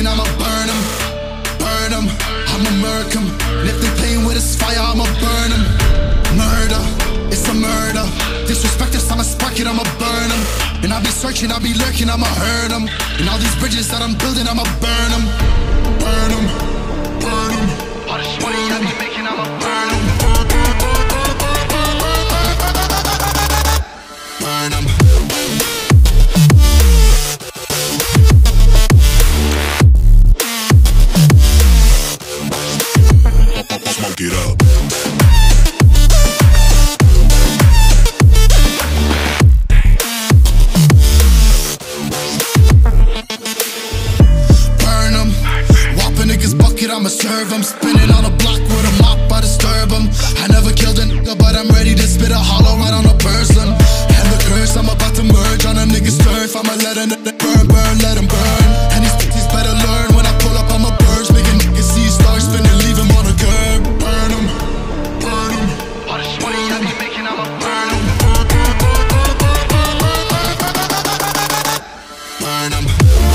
lurking, I'ma burn them. Burn them, I'ma murk them. And if they playing with this fire, I'ma burn them. Murder, it's a murder. Disrespect us, I'ma spark it, I'ma burn them. And I'll be searching, I'll be lurking, I'ma hurt them. And all these bridges that I'm building, I'ma burn them. Burn them, burn them. All this money I be making, I'ma burn them. Burn them. Smoke it up. I'ma serve them, spinning on a block with a mop, I disturb them. I never killed a nigga, but I'm ready to spit a hollow right on a person. And the curse, I'm about to merge on a nigga's turf. I'ma let a nigga burn, burn, let him burn. And these bitches better learn, when I pull up, I'ma burst. Make a nigga see stars spinning, leave him on a curb. Burn him, burn him. All this money I be making, I'ma burn him. Burn him.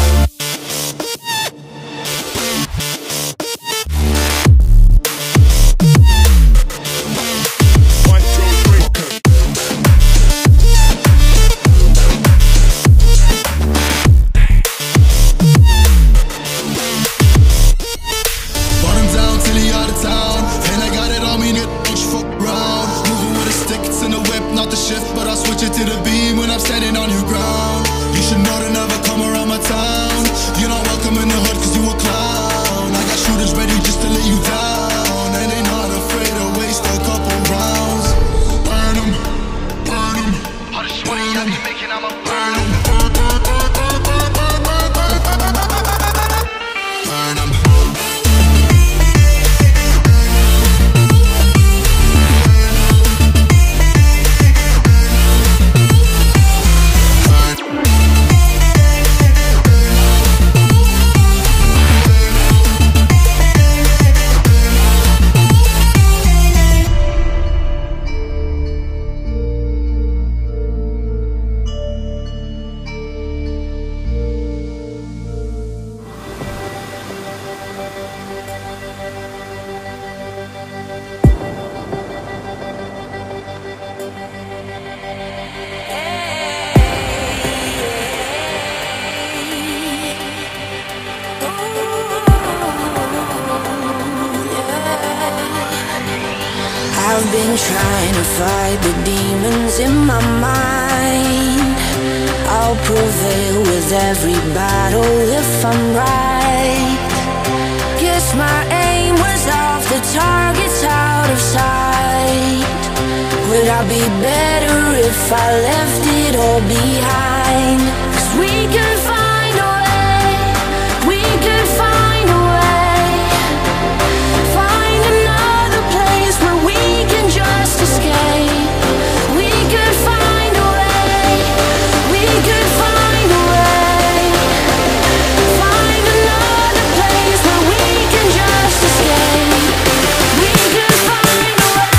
I've been trying to fight the demons in my mind. I'll prevail with every battle if I'm right. Guess my aim was off, the target's out of sight. Would I be better if I left it all behind? 'Cause we can find a way, we can find a way. Find another place where we can just escape. We could find a way, we could find a way. Find another place where we can just escape. We could find a way.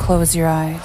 Close your eyes.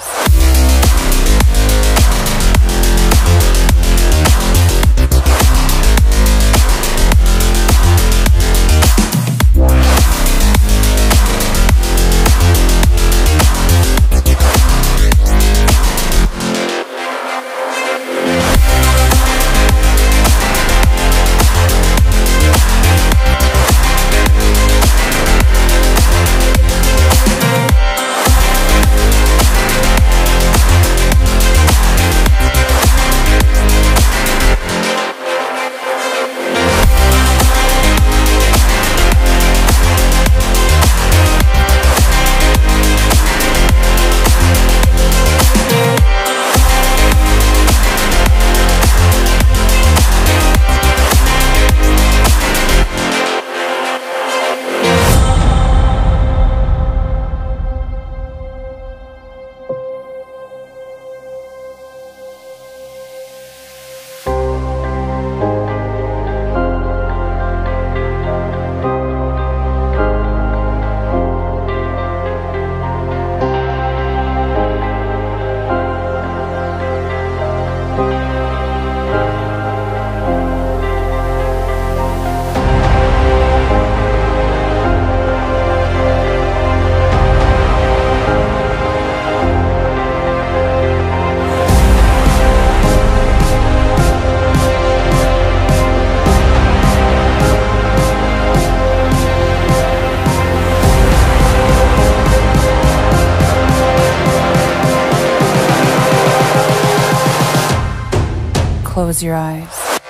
Close your eyes.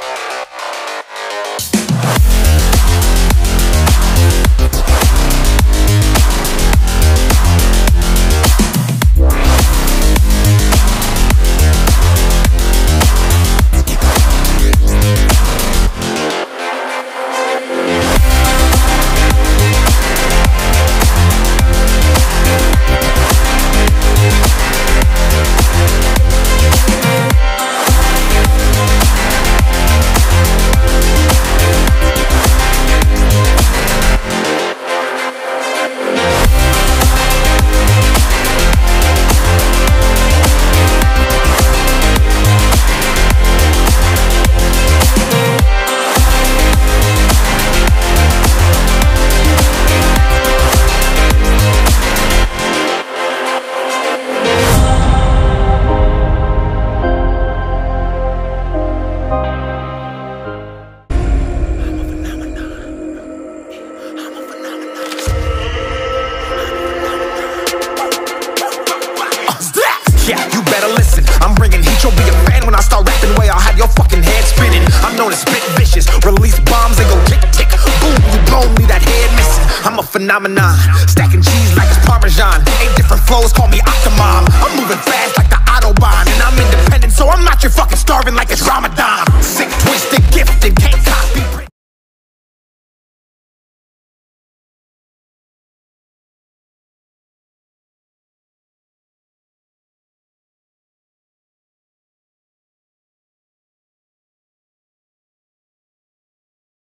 Yeah, you better listen. I'm bringing heat, you'll be a fan when I start rapping. Way I'll have your fucking head spinning. I'm known as spit vicious, release bombs and go tick tick. Boom, you blown me that head missing. I'm a phenomenon, stacking cheese like it's Parmesan. 8 different flows, call me Octomom. I'm moving fast like the Autobahn, and I'm independent, so I'm not your fucking starving like it's Ramadan.